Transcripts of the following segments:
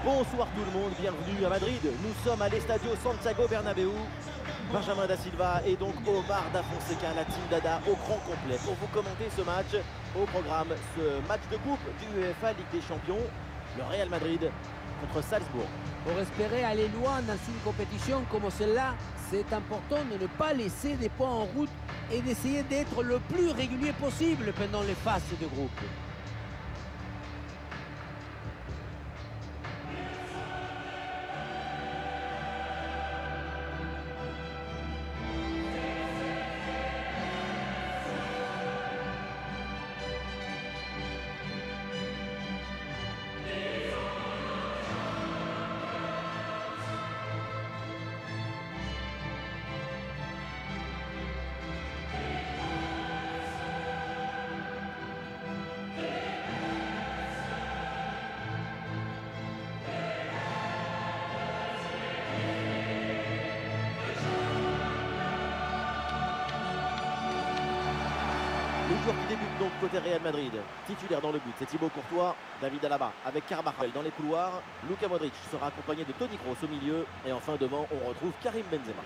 Bonsoir tout le monde, bienvenue à Madrid. Nous sommes à l'Estadio Santiago Bernabéu. Benjamin da Silva et donc Omar da Fonseca, la team Dada au grand complet pour vous commenter ce match. Au programme, ce match de coupe du UEFA Ligue des Champions, le Real Madrid contre Salzbourg. Pour espérer aller loin dans une compétition comme celle-là, c'est important de ne pas laisser des points en route et d'essayer d'être le plus régulier possible pendant les phases de groupe. Le joueur qui débute donc côté Real Madrid, titulaire dans le but, c'est Thibaut Courtois, David Alaba avec Carvajal dans les couloirs, Luka Modric sera accompagné de Toni Kroos au milieu et enfin devant on retrouve Karim Benzema.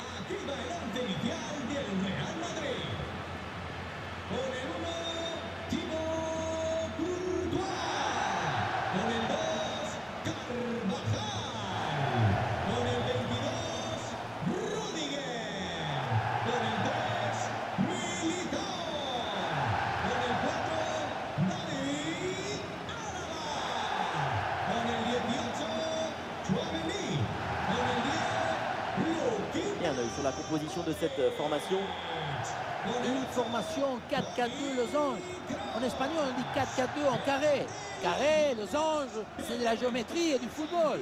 Et un œil sur la composition de cette formation. Une formation 4-4-2 losange. En espagnol, on dit 4-4-2 en carré. Carré, losange, c'est de la géométrie et du football.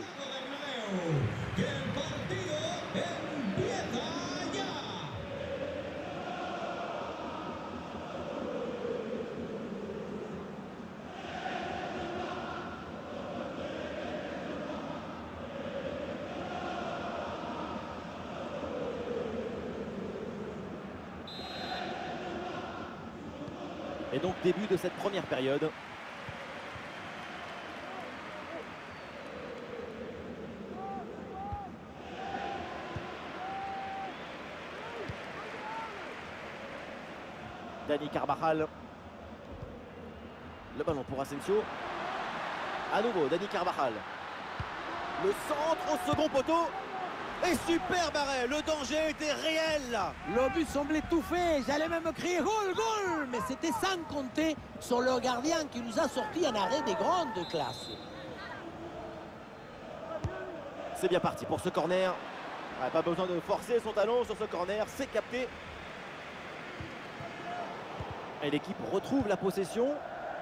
Et donc début de cette première période. Dani Carvajal. Le ballon pour Asensio. À nouveau Dani Carvajal. Le centre au second poteau. Et superbe arrêt, le danger était réel là. Le but semblait tout fait, j'allais même crier goal, goal. Mais c'était sans compter sur le gardien qui nous a sorti un arrêt de grande classe. C'est bien parti pour ce corner. Pas besoin de forcer son talon sur ce corner, c'est capté. Et l'équipe retrouve la possession.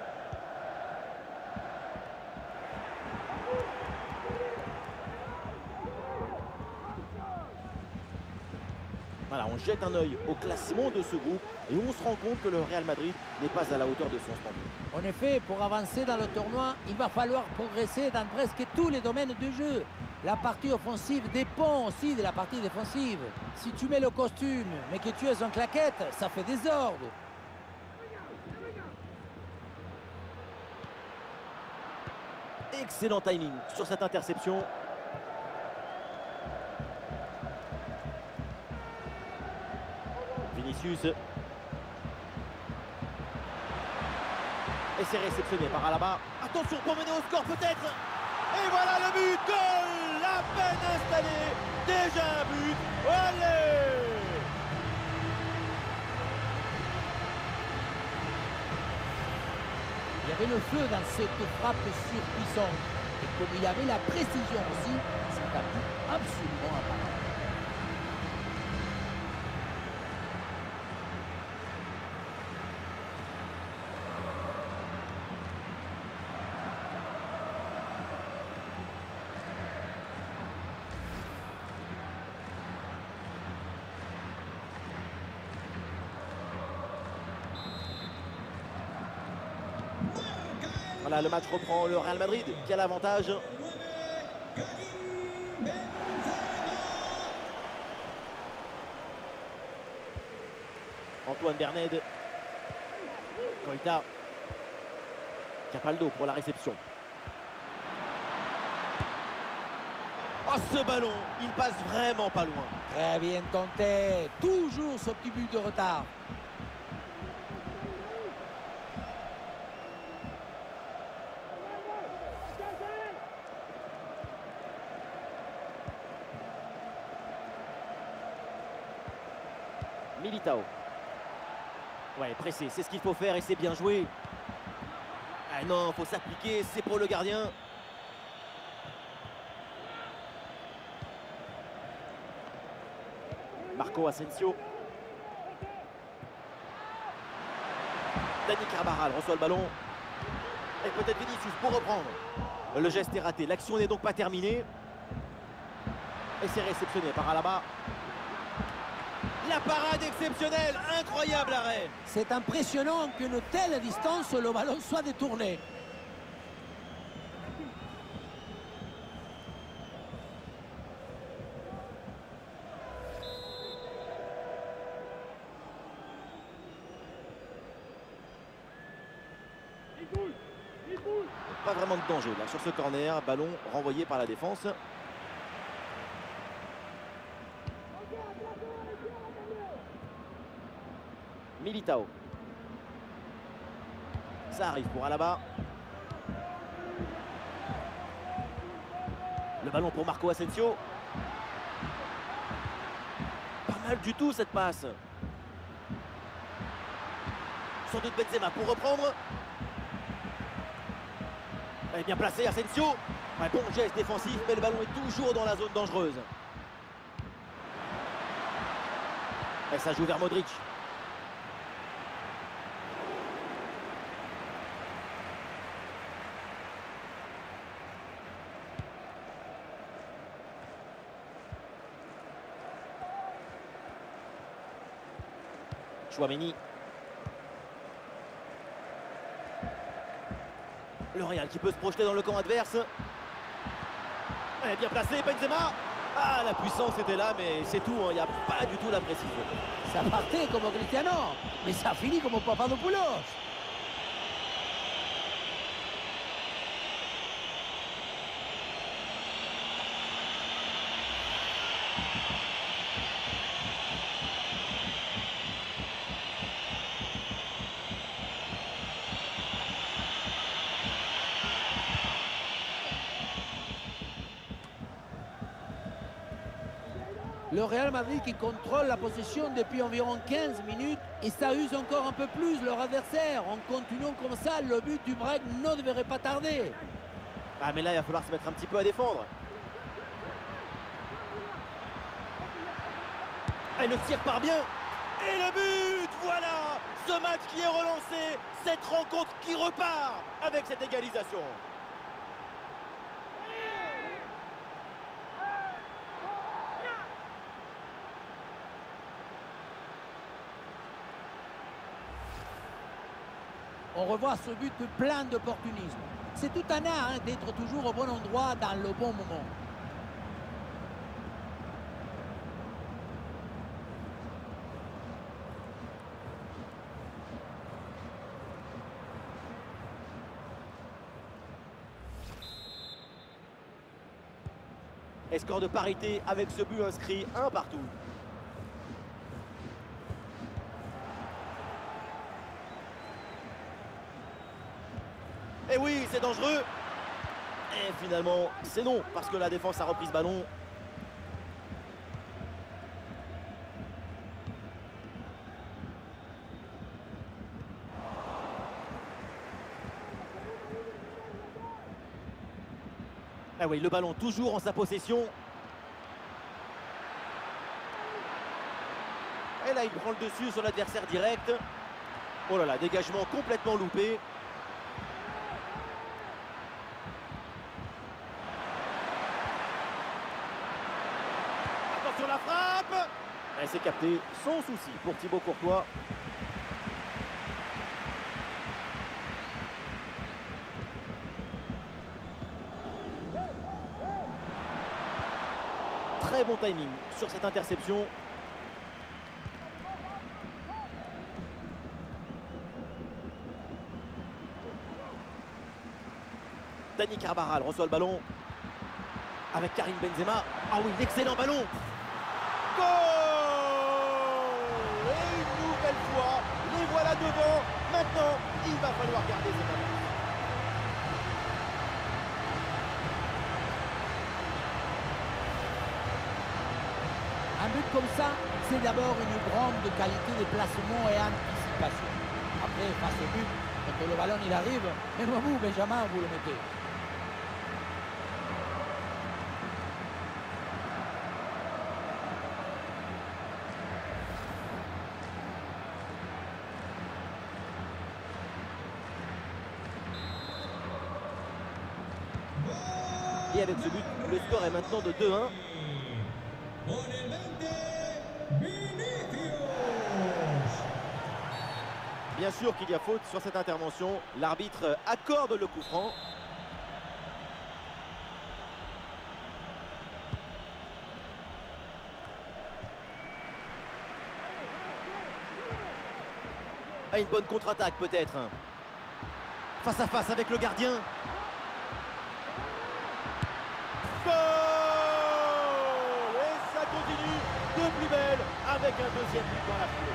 Voilà, on jette un œil au classement de ce groupe et on se rend compte que le Real Madrid n'est pas à la hauteur de son standard. En effet, pour avancer dans le tournoi, il va falloir progresser dans presque tous les domaines du jeu. La partie offensive dépend aussi de la partie défensive. Si tu mets le costume, mais que tu es en claquette, ça fait désordre. Excellent timing sur cette interception. Vinicius. Et c'est réceptionné par Alaba. Attention pour mener au score peut-être. Et voilà le but. Goal. À peine installé. Déjà un but. Allez. Il y avait le feu dans cette frappe surpuissante. Et comme il y avait la précision aussi, c'est un but absolument apparent. Voilà, le match reprend, le Real Madrid qui a l'avantage. Antoine Berned. Koita. Capaldo pour la réception. Oh, ce ballon, il passe vraiment pas loin. Très bien tenté. Toujours ce petit but de retard. Militao. Ouais, pressé, c'est ce qu'il faut faire et c'est bien joué. Ah non, faut s'appliquer, c'est pour le gardien. Marco Asensio. Dani Carvajal reçoit le ballon. Et peut-être Vinicius pour reprendre. Le geste est raté, l'action n'est donc pas terminée. Et c'est réceptionné par Alaba. La parade exceptionnelle, incroyable arrêt. C'est impressionnant qu'une telle distance, le ballon soit détourné. Pas vraiment de danger là sur ce corner, ballon renvoyé par la défense. Militao. Ça arrive pour Alaba. Le ballon pour Marco Asensio. Pas mal du tout cette passe. Sans doute Benzema pour reprendre. Elle est bien placée, Asensio. Un bon geste défensif, mais le ballon est toujours dans la zone dangereuse. Et ça joue vers Modric. Chouameni. Le Real qui peut se projeter dans le camp adverse. Elle est bien placée, Benzema. Ah, la puissance était là, mais c'est tout, il n'y a pas du tout la précision. Ça partait comme Cristiano, mais ça finit comme Papadopoulos. Le Real Madrid qui contrôle la possession depuis environ 15 minutes et ça use encore un peu plus leur adversaire. En continuant comme ça, le but du break ne devrait pas tarder. Ah mais là il va falloir se mettre un petit peu à défendre. Et le tir part bien. Et le but, voilà. Ce match qui est relancé, cette rencontre qui repart avec cette égalisation. On revoit ce but plein d'opportunisme. C'est tout un art d'être toujours au bon endroit dans le bon moment. Et score de parité avec ce but inscrit, un partout. Et oui, c'est dangereux. Et finalement, c'est non, parce que la défense a repris ce ballon. Ah oui, le ballon toujours en sa possession. Et là, il prend le dessus sur l'adversaire direct. Oh là là, dégagement complètement loupé. Attention la frappe. Et c'est capté sans souci pour Thibaut Courtois. Très bon timing sur cette interception. Dani Carvajal reçoit le ballon. avec Karim Benzema. Ah oui, l'excellent ballon. Goal! Et une nouvelle fois, les voilà devant. Maintenant, il va falloir garder cette avance. Un but comme ça, c'est d'abord une grande qualité de placement et anticipation. Après, face au but, quand le ballon il arrive, et vous, Benjamin, vous le mettez. Et avec ce but, le score est maintenant de 2-1. Bien sûr qu'il y a faute sur cette intervention. L'arbitre accorde le coup franc. Ah, une bonne contre-attaque peut-être. Face à face avec le gardien. Goal! Et ça continue de plus belle avec un deuxième but dans la foulée.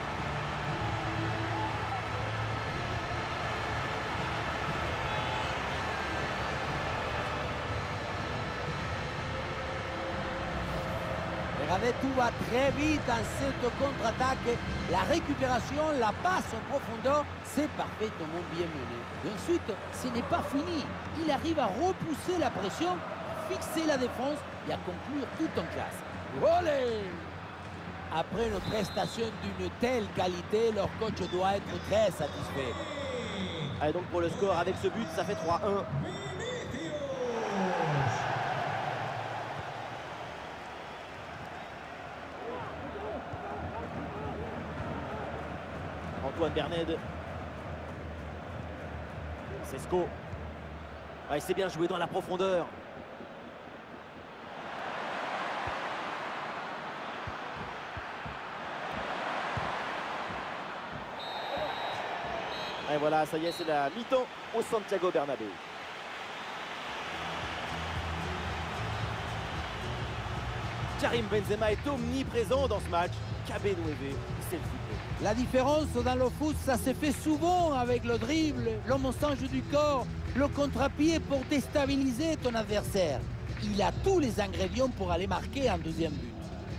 Regardez, tout va très vite dans cette contre-attaque. La récupération, la passe en profondeur, c'est parfaitement bien mené. Et ensuite, ce n'est pas fini. Il arrive à repousser la pression, fixer la défense et à conclure tout en classe. Olé! Après une prestation d'une telle qualité, leur coach doit être très satisfait. Allez, donc pour le score, avec ce but, ça fait 3-1. Antoine Berned. Sesco. Ah, il s'est bien joué dans la profondeur. Et voilà, ça y est, c'est la mi-temps au Santiago Bernabéu. Karim Benzema est omniprésent dans ce match. Cabé Nueve, c'est le football. La différence dans le foot, ça se fait souvent avec le dribble, le montage du corps, le contre-pied pour déstabiliser ton adversaire. Il a tous les ingrédients pour aller marquer un deuxième but.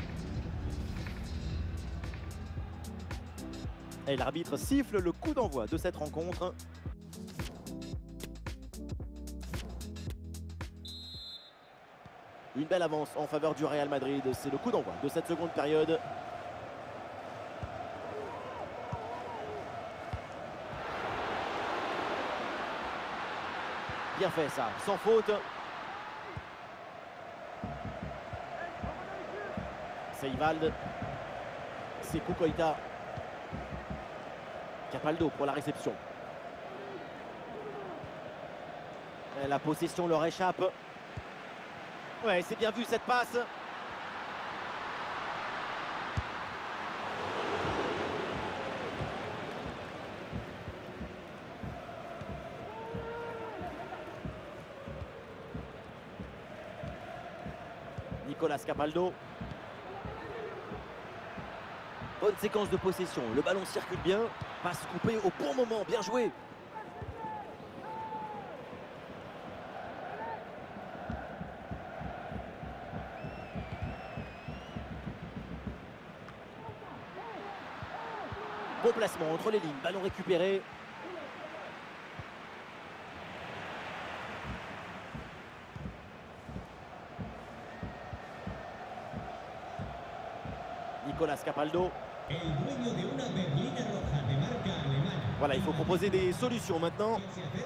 Et l'arbitre siffle le coup d'envoi de cette rencontre. Une belle avance en faveur du Real Madrid. C'est le coup d'envoi de cette seconde période. Bien fait ça, sans faute. C'est Ivalde. C'est Kukoita. Capaldo pour la réception. Et la possession leur échappe. Ouais, c'est bien vu cette passe. Nicolas Capaldo. Bonne séquence de possession. Le ballon circule bien. Passe coupée au bon moment. Bien joué. Bon placement entre les lignes. Ballon récupéré. Nicolas Capaldo. Voilà, il faut proposer des solutions maintenant.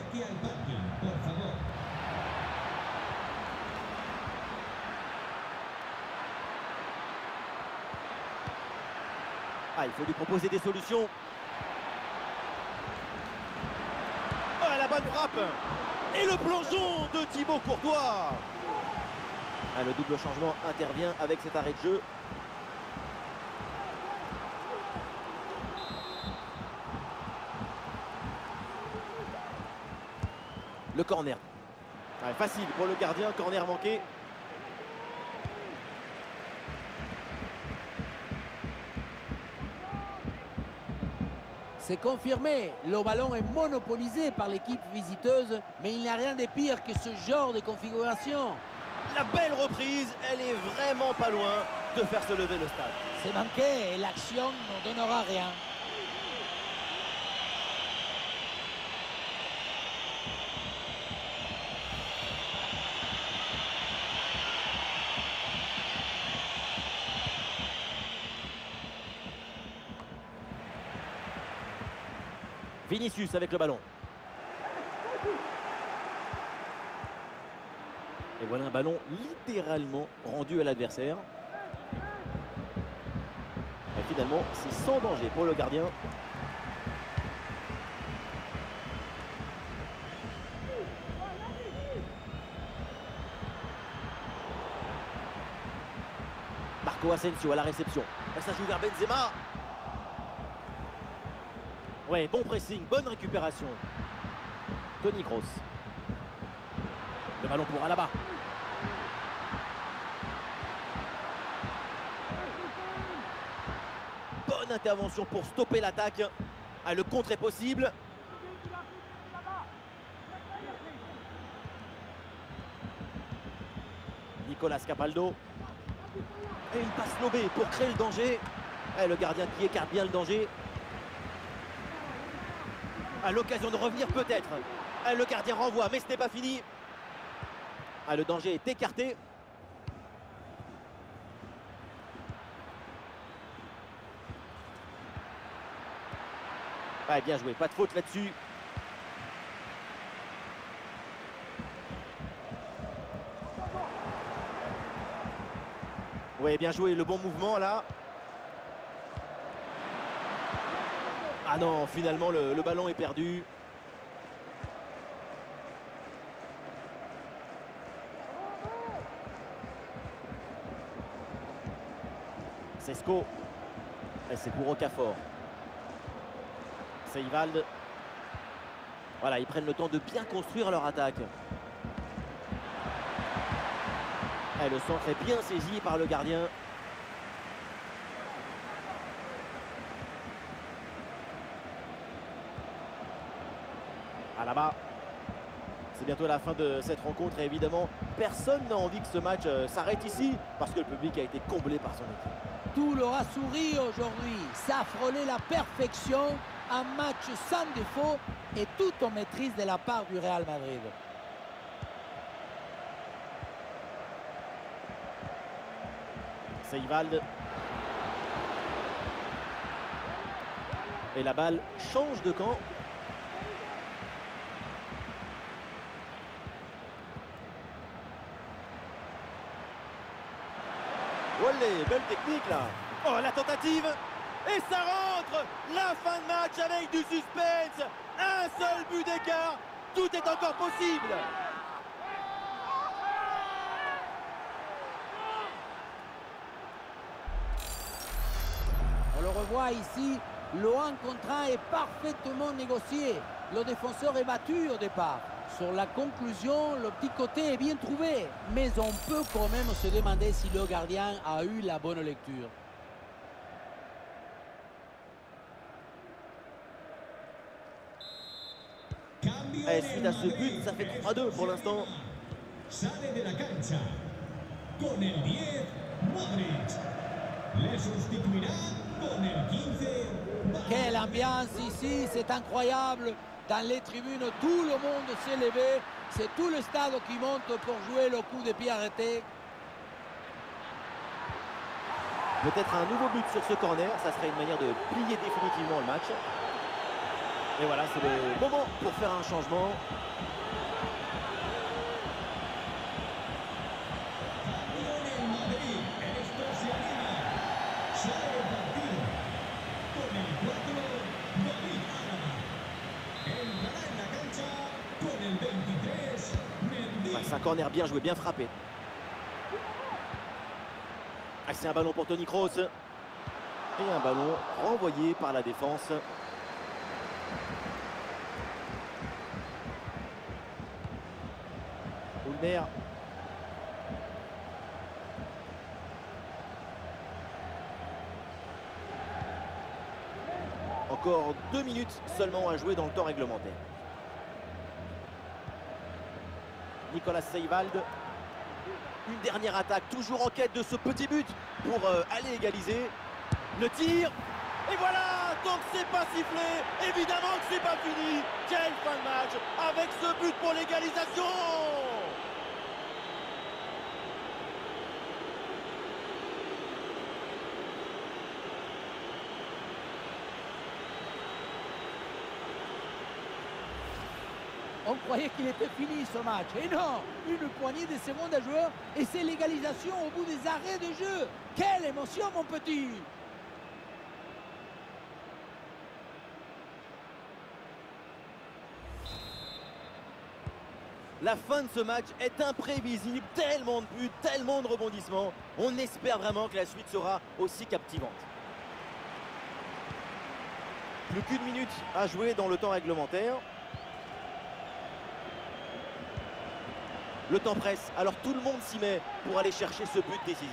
Ah, il faut lui proposer des solutions. Oh, la bonne frappe. Et le plongeon de Thibaut Courtois. Ah, le double changement intervient avec cet arrêt de jeu. Le corner. Ouais, facile pour le gardien, corner manqué. C'est confirmé, le ballon est monopolisé par l'équipe visiteuse, mais il n'y a rien de pire que ce genre de configuration. La belle reprise, elle est vraiment pas loin de faire se lever le stade. C'est manqué et l'action ne donnera rien. Vinicius avec le ballon. Et voilà un ballon littéralement rendu à l'adversaire. Et finalement, c'est sans danger pour le gardien. Marco Asensio à la réception. Ça joue vers Benzema. Ouais, bon pressing, bonne récupération. Toni Kroos. Le ballon pour Alaba. Bonne intervention pour stopper l'attaque. Ah, le contre est possible. Nicolas Capaldo. Et il passe lobé pour créer le danger. Et le gardien qui écarte bien le danger. À l'occasion de revenir peut-être. Le gardien renvoie, mais ce n'est pas fini. Le danger est écarté. Bien joué, pas de faute là-dessus. Oui, bien joué, le bon mouvement là. Ah non, finalement le ballon est perdu. Sesco. Et c'est pour Okafor. Seivald. Voilà, ils prennent le temps de bien construire leur attaque. Et le centre est bien saisi par le gardien. Là-bas, c'est bientôt la fin de cette rencontre et évidemment, personne n'a envie que ce match s'arrête ici parce que le public a été comblé par son équipe. Tout leur a souri aujourd'hui, ça frôlait la perfection, un match sans défaut et tout en maîtrise de la part du Real Madrid. Seivald. Et la balle change de camp. Olé, belle technique là. Oh, la tentative. Et ça rentre. La fin de match avec du suspense. Un seul but d'écart. Tout est encore possible. On le revoit ici, le 1 contre 1 est parfaitement négocié. Le défenseur est battu au départ. Sur la conclusion, le petit côté est bien trouvé. Mais on peut quand même se demander si le gardien a eu la bonne lecture. Et suite à ce but, ça fait 3-2 pour l'instant. Sale de la cancha con el 10 Modric. Le sustituirá con el 15. Quelle ambiance ici, c'est incroyable. Dans les tribunes, tout le monde s'est levé. C'est tout le stade qui monte pour jouer le coup de pied arrêté. Peut-être un nouveau but sur ce corner, ça serait une manière de plier définitivement le match. Et voilà, c'est le moment pour faire un changement. Lionel Madrid, esto se anima. Sale del partido con el 4 David Alaba. Entrará en la cancha con el 23 Mendy. C'est un corner bien joué, bien frappé. C'est un ballon pour Toni Kroos. Et un ballon renvoyé par la défense. Ulmer. Encore 2 minutes seulement à jouer dans le temps réglementaire. Nicolas Seiwald. Une dernière attaque, toujours en quête de ce petit but pour aller égaliser. Le tir. Et voilà, donc c'est pas sifflé. Évidemment que c'est pas fini. Quelle fin de match avec ce but pour l'égalisation. On croyait qu'il était fini ce match. Et non, une poignée de secondes à jouer et c'est l'égalisation au bout des arrêts de jeu. Quelle émotion, mon petit! La fin de ce match est imprévisible, tellement de buts, tellement de rebondissements. On espère vraiment que la suite sera aussi captivante. Plus qu'une minute à jouer dans le temps réglementaire. Le temps presse, alors tout le monde s'y met pour aller chercher ce but décisif.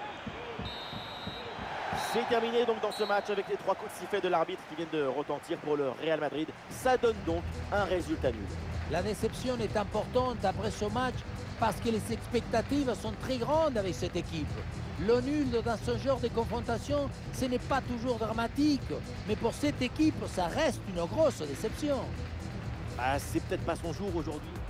C'est terminé donc dans ce match avec les 3 coups de sifflet de l'arbitre qui viennent de retentir pour le Real Madrid. Ça donne donc un résultat nul. La déception est importante après ce match parce que les expectatives sont très grandes avec cette équipe. Le nul dans ce genre de confrontation, ce n'est pas toujours dramatique. Mais pour cette équipe, ça reste une grosse déception. Ah, c'est peut-être pas son jour aujourd'hui.